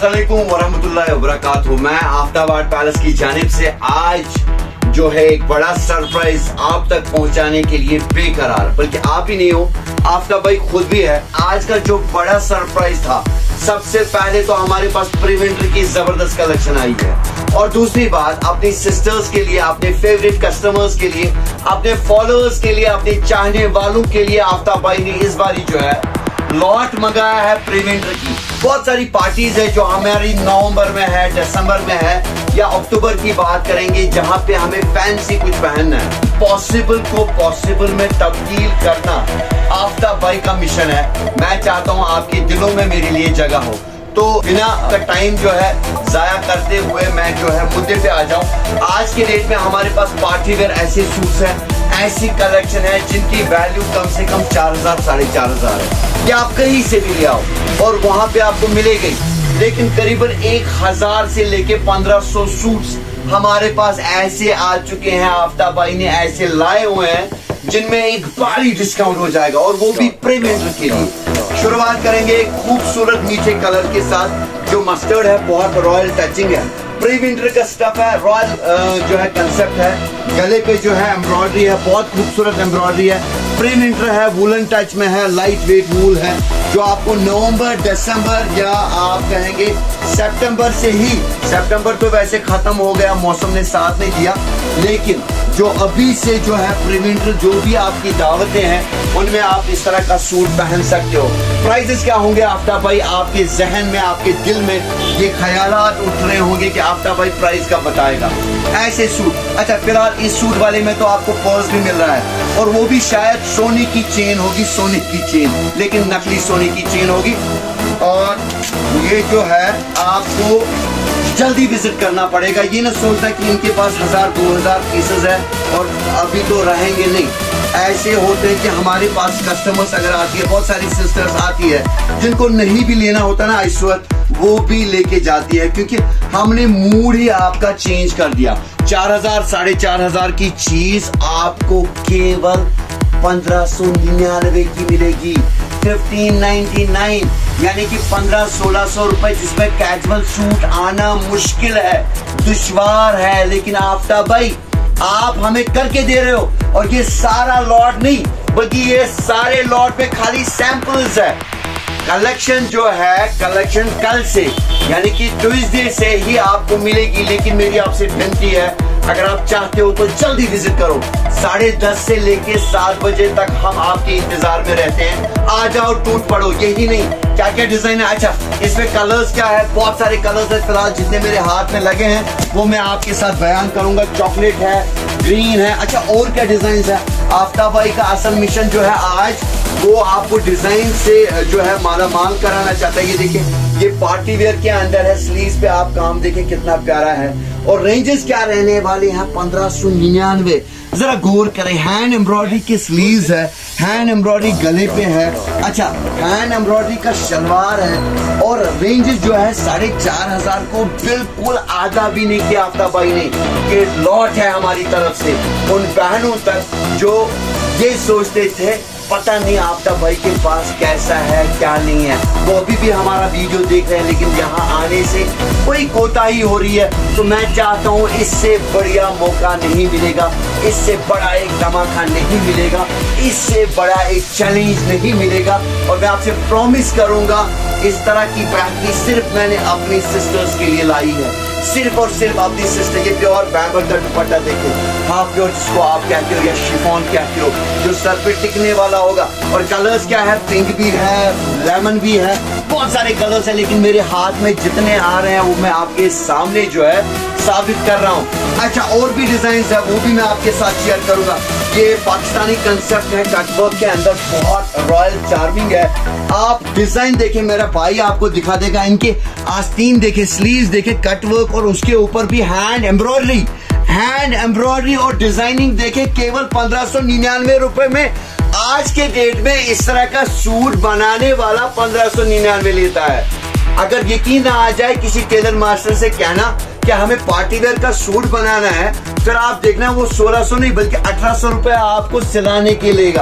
अस्सलामुअलैकुम वरहमतुल्लाहि वबरकातुहू। मैं आफ्ताबाद पैलेस की जानिब से आज जो है एक बड़ा सरप्राइज आप तक पहुंचाने के लिए बेकरार, बल्कि आप ही नहीं हो, आफ्ताब भाई खुद भी है। आज का जो बड़ा सरप्राइज था, सबसे पहले तो हमारे पास प्री विंटर की जबरदस्त कलेक्शन आई है, और दूसरी बात अपनी सिस्टर्स के लिए, अपने फेवरेट कस्टमर्स के लिए, अपने फॉलोअर्स के लिए, अपने चाहने वालों के लिए आफ्ताब भाई ने इस बारी जो है लॉट मंगाया है प्री विंटर की। बहुत सारी पार्टीज है जो हमारी नवंबर में है, दिसंबर में है या अक्टूबर की बात करेंगे, जहां पे हमें फैंसी कुछ पहनना है। पॉसिबल को पॉसिबल में तब्दील करना आफ्ताब भाई का मिशन है। मैं चाहता हूं आपके दिलों में मेरे लिए जगह हो, तो बिना टाइम जो है जाया करते हुए मैं जो है मुद्दे पे आ जाऊं। आज के डेट में हमारे पास पार्टी वेयर ऐसे सूट्स हैं, ऐसी कलेक्शन है जिनकी वैल्यू कम से कम 4000 4500 है। ये आप कहीं से भी ले आओ और वहां पे आपको मिलेगी, लेकिन करीबन 1000 से लेके 1500 सूट्स हमारे पास ऐसे आ चुके हैं। आफ्ताब भाई ने ऐसे लाए हुए हैं जिनमें एक भारी डिस्काउंट हो जाएगा, और वो भी प्री विंटर के लिए। शुरुआत करेंगे एक खूबसूरत नीचे कलर के साथ, जो मस्टर्ड है, बहुत रॉयल टचिंग है। प्री विंटर का स्टफ है, रॉयल जो है कंसेप्ट है। गले पे जो है एम्ब्रॉयडरी है, बहुत खूबसूरत एम्ब्रॉयडरी है। प्री विंटर है, वुलन टच में है, लाइट वेट वूल है, जो आपको नवंबर, दिसंबर या आप कहेंगे सितंबर से ही, सितंबर तो वैसे खत्म हो गया, मौसम ने साथ नहीं दिया, लेकिन जो अभी से जो है प्री विंटर जो भी आपकी दावतें हैं उनमें आप इस तरह का सूट पहन सकते हो। प्राइसेस क्या होंगे आफ्ताब भाई? आपके जहन में, आपके दिल में ये ख्यालात उठ रहे होंगे कि आफ्ताब भाई प्राइस का बताएगा ऐसे सूट। अच्छा, फिलहाल इस सूट वाले में तो आपको पर्स भी मिल रहा है, और वो भी शायद सोने की चेन होगी, सोने की चेन, लेकिन नकली सोने की चेन होगी। और ये जो है आपको जल्दी विजिट करना पड़ेगा। ये ना सोचना कि इनके पास 1000-2000 पीसेस है और अभी तो रहेंगे नहीं। ऐसे होते हैं कि हमारे पास कस्टमर्स अगर आती है, बहुत सारी सिस्टर्स आती है जिनको नहीं भी लेना होता ना इस वक्त, वो भी लेके जाती है, क्योंकि हमने मूड ही आपका चेंज कर दिया। 4000 4500 की चीज आपको केवल 1599 की मिलेगी, 1599, यानी कि 1500-1600 रुपए, जिसमें कैजुअल सूट आना मुश्किल है, दुश्वार है। लेकिन आफ्ताब भाई आप हमें करके दे रहे हो, और ये सारा लॉट नहीं, बल्कि ये सारे लॉट में खाली सैंपल्स है। कलेक्शन जो है, कलेक्शन कल से यानी कि ट्यूसडे से ही आपको मिलेगी, लेकिन मेरी आपसे विनती है, अगर आप चाहते हो तो जल्दी विजिट करो। 10:30 से लेके 7 बजे तक हम आपके इंतजार में रहते हैं। आ जाओ, टूट पड़ो। यही नहीं, क्या क्या डिजाइन है। अच्छा, इसमें कलर्स क्या है? बहुत सारे कलर्स है। फिलहाल जितने मेरे हाथ में लगे हैं वो मैं आपके साथ बयान करूंगा। चॉकलेट है, ग्रीन है। अच्छा, और क्या डिजाइन है? आफ्ताब भाई का असल मिशन जो है आज, वो आपको डिजाइन से जो है माला माल कराना चाहता है। ये देखिए, ये पार्टी वेयर के अंदर है। स्लीव्स पे आप काम देखें कितना प्यारा है, और रेंजेस क्या रहने वाले हैं? 1599। जरा गौर करें, हैंड एम्ब्रॉयडरी की स्लीव्स है, हैंड एम्ब्रॉयडरी गले पे है। अच्छा, हैंड एम्ब्रॉयडरी का शलवार है, और रेंजेस जो है 4500 को बिल्कुल आधा भी नहीं किया आफ्ताब भाई ने। ये लॉट है हमारी तरफ से उन बहनों तक जो ये सोचते थे पता नहीं आफ्ताब भाई के पास कैसा है, क्या नहीं है। वो अभी भी हमारा वीडियो देख रहे हैं, लेकिन यहाँ आने से कोई कोताही हो रही है। तो मैं चाहता हूँ इससे बढ़िया मौका नहीं मिलेगा, इससे बड़ा एक धमाका नहीं मिलेगा, इससे बड़ा एक चैलेंज नहीं मिलेगा। और मैं आपसे प्रॉमिस करूंगा, इस तरह की बैटरी सिर्फ मैंने अपनी सिस्टर्स के लिए लाई है, सिर्फ और सिर्फ अपनी सिस्टर। ये प्योर बैम्बर का दुपट्टा देखे, हाफ प्योर जिसको आप कहते हो या शिफॉन कहते हो, जो सर पे टिकने वाला होगा। और कलर्स क्या है? पिंक भी है, लेमन भी है, बहुत सारे कलर्स हैं, लेकिन मेरे हाथ में जितने आ रहे हैं वो मैं आपके सामने जो है साबित कर रहा हूँ। अच्छा, और भी डिजाइन है, वो भी मैं आपके साथ शेयर करूंगा। ये पाकिस्तानी कंसेप्ट है, कटवर्क के अंदर बहुत रॉयल चार्मिंग है। आप डिजाइन देखें, मेरा भाई आपको दिखा देगा। इनके आस्तीन देखे, स्लीव्स देखे, कटवर्क, और उसके ऊपर भी हैंड एम्ब्रॉयडरी, हैंड एम्ब्रॉयडरी और डिजाइनिंग देखे, केवल 1599 रुपए में। आज के डेट में इस तरह का सूट बनाने वाला 1599 लेता है। अगर यकीन ना आ जाए, किसी टेलर मास्टर से कहना कि हमें पार्टी वेयर का सूट बनाना है, फिर आप देखना वो 1600 नहीं बल्कि 1800 रुपए आपको सिलाने के लेगा।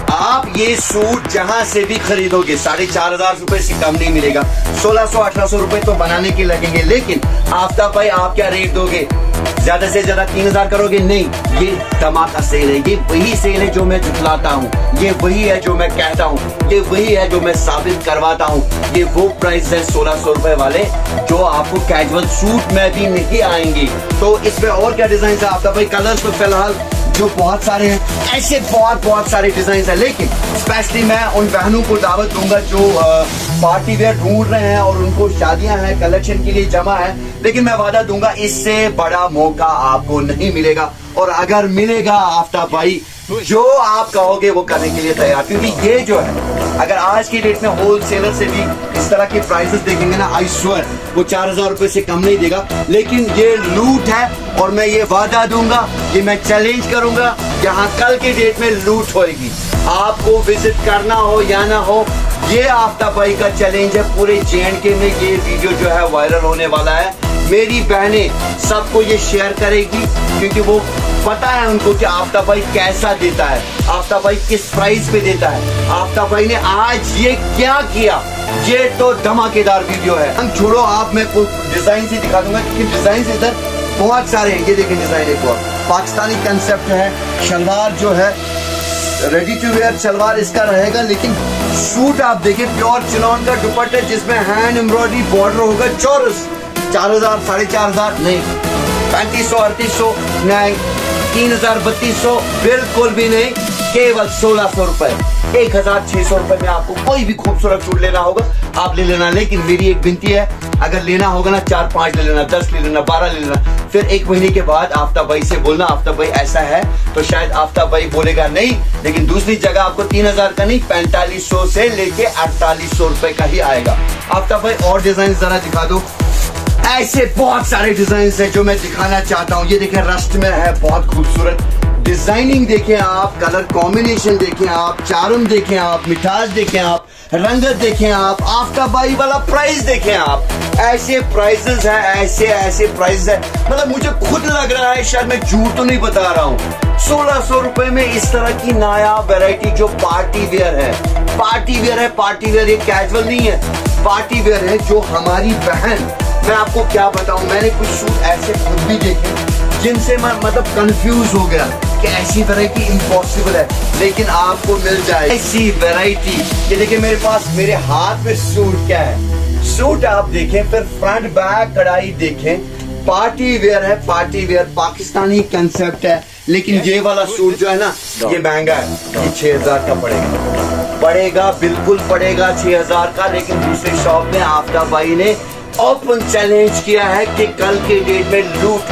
आप ये सूट जहां से भी खरीदोगे 4,500 रुपए से कम नहीं मिलेगा। 1,600-1,800 रुपए तो बनाने के लगेंगे, लेकिन आफ्ताब भाई आप क्या रेट दोगे? ज्यादा से ज्यादा 3,000 करोगे? नहीं, ये धमाका सेल है। ये वही सेल है जो मैं जुटलाता हूँ, ये वही है जो मैं कहता हूँ, ये वही है जो मैं साबित करवाता हूँ। ये वो प्राइस है 1,600 रुपए वाले जो आपको कैजुअल सूट में भी नहीं आएंगी। तो इसमें और क्या डिजाइन है आफ्ताब भाई? कलर्स तो फिलहाल जो बहुत सारे हैं, ऐसे बहुत सारे डिजाइन है, लेकिन स्पेशली मैं उन बहनों को दावत दूंगा जो पार्टी वेयर ढूंढ रहे हैं और उनको शादियां हैं, कलेक्शन के लिए जमा है, लेकिन मैं वादा दूंगा इससे बड़ा मौका आपको नहीं मिलेगा। और अगर मिलेगा आफ्ताब भाई, जो आप कहोगे वो करने के लिए तैयार, क्योंकि ये जो है अगर आज की डेट में होलसेलर से भी इस तरह के प्राइसेस देखेंगे ना, आई स्वेयर वो 4,000 रुपए से कम नहीं देगा। लेकिन ये लूट है और मैं ये वादा दूंगा, ये मैं चैलेंज करूंगा, यहाँ कल की डेट में लूट होएगी। आपको विजिट करना हो या ना हो, ये आफ्ताब भाई का चैलेंज है। पूरे JNK में ये वीडियो जो है वायरल होने वाला है। मेरी बहनें सबको ये शेयर करेगी, क्योंकि वो पता है उनको कि आफ्ताब भाई कैसा देता है, आफ्ताब भाई किस प्राइस पे देता है, आफ्ताब भाई ने आज ये क्या किया। ये तो धमाकेदार वीडियो है। हम छोड़ो, आप मैं डिजाइन से दिखा दूंगा, क्योंकि डिजाइन से इधर बहुत सारे हैं। ये देखिए डिजाइन एक और पाकिस्तानी कंसेप्ट है। शलवार जो है रेडी टू वेयर शलवार इसका रहेगा, लेकिन सूट आप देखिए प्योर चिनॉन का दुपट्टा जिसमें हैंड एम्ब्रॉयडरी बॉर्डर होगा। चौरस 4,000 4,500 नहीं, 3,500 3,800 नहीं, 3,000 3,200 बिल्कुल भी नहीं, केवल 1,600 रुपए। 1,600 रुपए में आपको कोई भी खूबसूरत सूट लेना होगा आप ले लेना। लेकिन मेरी एक विनती है, अगर लेना होगा ना 4-5 ले लेना, 10 ले लेना, 12 ले लेना। फिर 1 महीने के बाद आफ्ताब भाई से बोलना आफ्ताब भाई ऐसा है, तो शायद आफ्ताब भाई बोलेगा नहीं, लेकिन दूसरी जगह आपको 3,000 का नहीं 4,500 से लेके 4,800 रुपए का ही आएगा। आफ्ताब भाई और डिजाइन जरा दिखा दो। ऐसे बहुत सारे डिजाइन है जो मैं दिखाना चाहता हूँ। ये देखें रस्ट में है, बहुत खूबसूरत डिजाइनिंग देखें आप, कलर कॉम्बिनेशन देखें आप, चार्म देखें आप, मिठास देखें आप, रंगत देखें आप, आफ्ताब भाई वाला प्राइस देखें आप। ऐसे प्राइसेस है, ऐसे प्राइस है, मतलब मुझे खुद लग रहा है शायद मैं झूठ तो नहीं बता रहा हूँ। 1,600 रुपए में इस तरह की नायाब वैरायटी जो पार्टी वेयर है, पार्टी वेयर है, पार्टी वेयर ये कैजुअल नहीं है, पार्टी वेयर है। जो हमारी बहन, मैं आपको क्या बताऊं, मैंने कुछ सूट ऐसे खुद भी देखे जिनसे मैं मतलब कंफ्यूज हो गया कि ऐसी वैरायटी इम्पॉसिबल है, लेकिन आपको मिल जाए ऐसी वैरायटी। ये देखिए मेरे पास, मेरे हाथ में सूट क्या है, सूट आप देखें, फिर फ्रंट बैक कढ़ाई देखें, पार्टी वेयर है, पार्टी वेयर पाकिस्तानी कंसेप्ट है। लेकिन ये वाला सूट जो है ना, ये महंगा है, ये 6,000 का पड़ेगा, बिल्कुल पड़ेगा 6,000 का। लेकिन दूसरे शॉप में आफ्ताब भाई ने ओपन चैलेंज किया है कि कल के डेट में लूट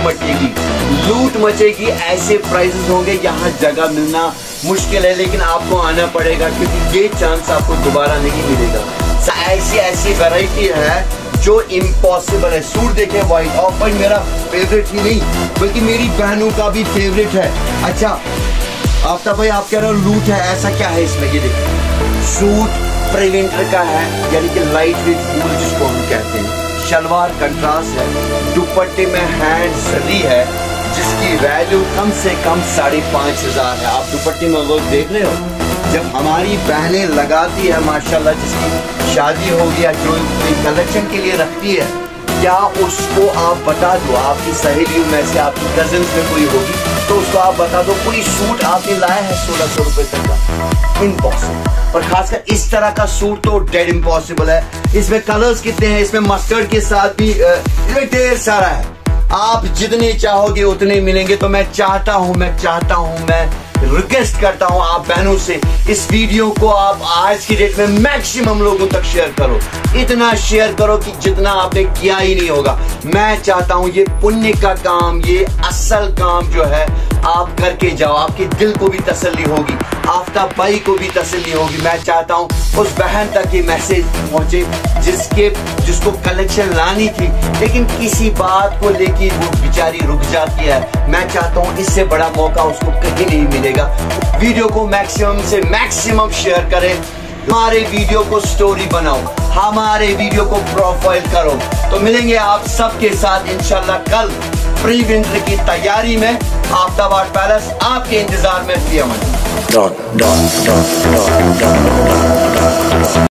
मचेगी। ऐसे प्राइसेस होंगे, यहाँ जगह मिलना मुश्किल है, लेकिन आपको आना पड़ेगा, क्योंकि ये चांस आपको दोबारा नहीं मिलेगा। ऐसी वैरायटी है जो इम्पॉसिबल है। सूट देखें व्हाइट, ऑफ व्हाइट मेरा फेवरेट ही नहीं बल्कि मेरी बहनों का भी फेवरेट है। अच्छा आफ्ताब भाई आप कह रहे हो लूट है, ऐसा क्या है इसमें? ये देखिए सूट प्रिविंटर का है, यानी कि लाइट वेट वूल जिसको हम कहते हैं। शलवार कंट्रास्ट है, दुपट्टे में हैंड सरी है जिसकी वैल्यू कम से कम 5,500 है। आप दुपट्टे में लोग देख रहे हो, जब हमारी बहनें लगाती है माशाल्लाह, जिसकी शादी होगी या जो कलेक्शन के लिए रखती है, क्या उसको आप बता दो, आपकी सहेलियों में से आपकी कजिन्स में कोई होगी तो उसको आप बता दो कोई सूट आपने लाया है 1,600 रुपए तक का, इम्पॉसिबल। और खासकर इस तरह का सूट तो डेड इम्पॉसिबल है। इसमें कलर्स कितने हैं, इसमें मस्टर्ड के साथ भी इसमें ढेर सारा है। आप जितने चाहोगे उतने मिलेंगे। तो मैं चाहता हूं, मैं रिक्वेस्ट करता हूं आप बहनों से, इस वीडियो को आप आज की डेट में मैक्सिमम लोगों तक शेयर करो। इतना शेयर करो कि जितना आपने किया ही नहीं होगा। मैं चाहता हूं ये पुण्य का काम, ये असल काम जो है आप करके जाओ, आपके दिल को भी तसल्ली होगी, आफ्ताब भाई को भी तसल्ली होगी। मैं चाहता हूं उस बहन तक ये मैसेज पहुंचे जिसको कलेक्शन लानी थी, लेकिन किसी बात को लेके वो बेचारी रुक जाती है। मैं चाहता हूं इससे बड़ा मौका उसको कहीं नहीं मिलेगा। वीडियो को मैक्सिमम से मैक्सिमम शेयर करें, हमारे वीडियो को स्टोरी बनाओ, हमारे वीडियो को प्रोफाइल करो। तो मिलेंगे आप सबके साथ इंशाल्लाह कल प्री विंटर की तैयारी में। आफ्ताब आर्ट पैलेस आपके इंतजार में। dot